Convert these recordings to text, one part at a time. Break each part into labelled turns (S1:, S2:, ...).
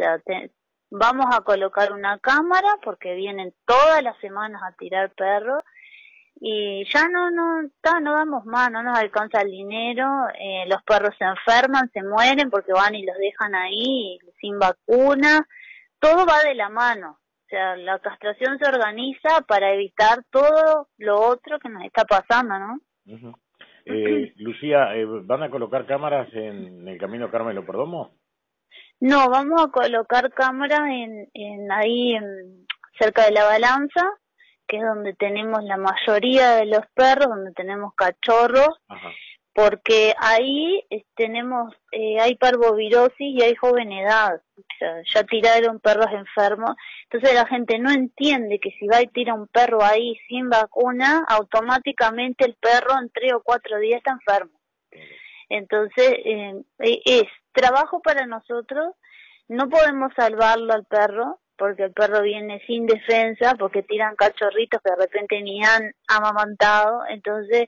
S1: sea, vamos a colocar una cámara porque vienen todas las semanas a tirar perros y ya no damos más, no nos alcanza el dinero, los perros se enferman, se mueren porque van y los dejan ahí sin vacuna, todo va de la mano. O sea, la castración se organiza para evitar todo lo otro que nos está pasando, ¿no?
S2: Uh-huh. Lucía, ¿van a colocar cámaras en el Camino Carmelo Perdomo?
S1: No, vamos a colocar cámaras cerca de la Balanza, que es donde tenemos la mayoría de los perros, donde tenemos cachorros.
S2: Ajá.
S1: Porque ahí hay parvovirosis y hay joven edad, o sea, ya tiraron perros enfermos, entonces la gente no entiende que si va y tira un perro ahí sin vacuna, automáticamente el perro en 3 o 4 días está enfermo. Entonces es trabajo para nosotros, no podemos salvarlo al perro, porque el perro viene sin defensa, porque tiran cachorritos que de repente ni han amamantado, entonces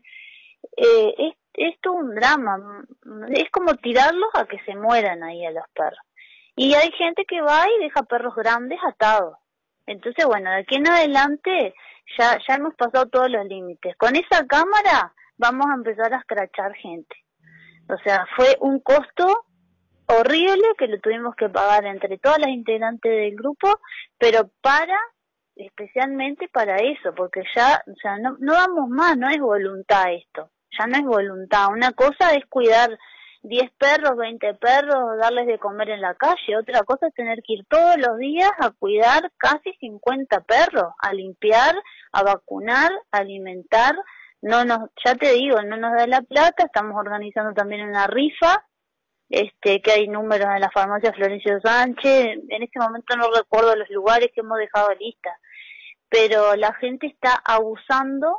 S1: es todo un drama, es como tirarlos a que se mueran ahí a los perros. Y hay gente que va y deja perros grandes atados. Entonces, bueno, de aquí en adelante ya hemos pasado todos los límites. Con esa cámara vamos a empezar a escrachar gente. O sea, fue un costo horrible que lo tuvimos que pagar entre todas las integrantes del grupo, pero especialmente para eso, porque ya, o sea, no damos más, no es voluntad esto. Ya no es voluntad. Una cosa es cuidar 10 perros, 20 perros, darles de comer en la calle. Otra cosa es tener que ir todos los días a cuidar casi 50 perros, a limpiar, a vacunar, a alimentar. Ya te digo, no nos da la plata. Estamos organizando también una rifa, que hay números en la farmacia Florencio Sánchez. En este momento no recuerdo los lugares que hemos dejado listas, pero la gente está abusando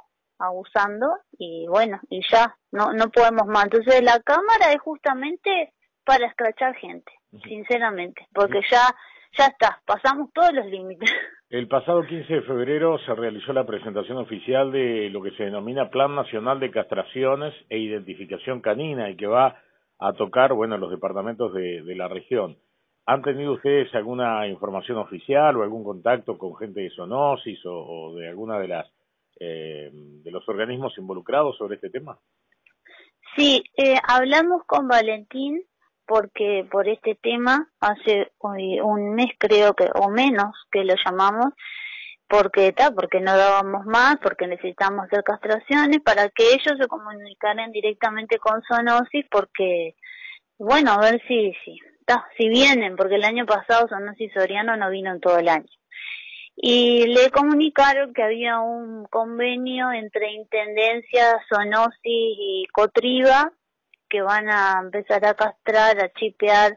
S1: y bueno, y ya no podemos más. Entonces la cámara es justamente para escrachar gente, sinceramente, porque ya está, pasamos todos los límites.
S2: El pasado 15 de febrero se realizó la presentación oficial de lo que se denomina Plan Nacional de Castraciones e Identificación Canina y que va a tocar, bueno, los departamentos de la región. ¿Han tenido ustedes alguna información oficial o algún contacto con gente de Zoonosis o de alguna de los organismos involucrados sobre este tema?
S1: Sí, hablamos con Valentín porque por este tema hace un mes creo que o menos que lo llamamos porque no dábamos más, porque necesitamos hacer castraciones para que ellos se comunicaran directamente con Zoonosis, porque bueno, a ver si vienen, porque el año pasado Zoonosis Soriano no vino en todo el año. Y le comunicaron que había un convenio entre Intendencia, Zoonosis y Cotriba, que van a empezar a castrar, a chipear.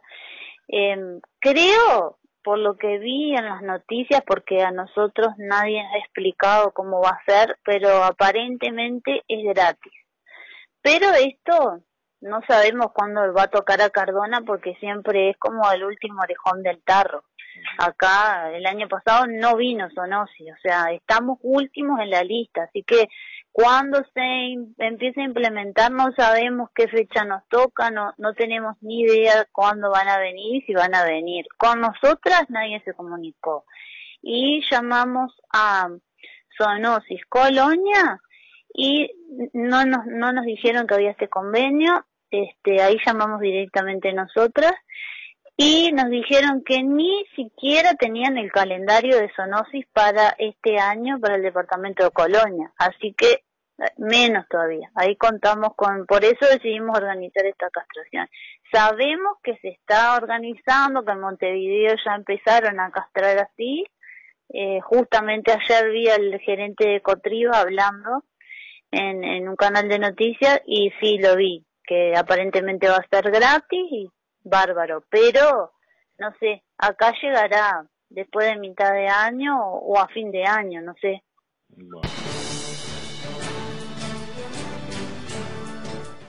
S1: Creo, por lo que vi en las noticias, porque a nosotros nadie ha explicado cómo va a ser, pero aparentemente es gratis. Pero esto no sabemos cuándo va a tocar a Cardona, porque siempre es como el último orejón del tarro. Acá el año pasado no vino Zoonosis, o sea, estamos últimos en la lista, así que cuando se empiece a implementar no sabemos qué fecha nos toca, no tenemos ni idea cuándo van a venir y si van a venir. Con nosotras nadie se comunicó y llamamos a Zoonosis Colonia y no nos dijeron que había este convenio. Ahí llamamos directamente nosotras y nos dijeron que ni siquiera tenían el calendario de Zoonosis para este año para el departamento de Colonia, así que menos todavía. Ahí contamos por eso decidimos organizar esta castración. Sabemos que se está organizando, que en Montevideo ya empezaron a castrar así. Justamente ayer vi al gerente de Cotriba hablando en un canal de noticias y sí lo vi, que aparentemente va a ser gratis y bárbaro, pero no sé, acá llegará después de mitad de año o a fin de año, no sé.
S2: Bueno.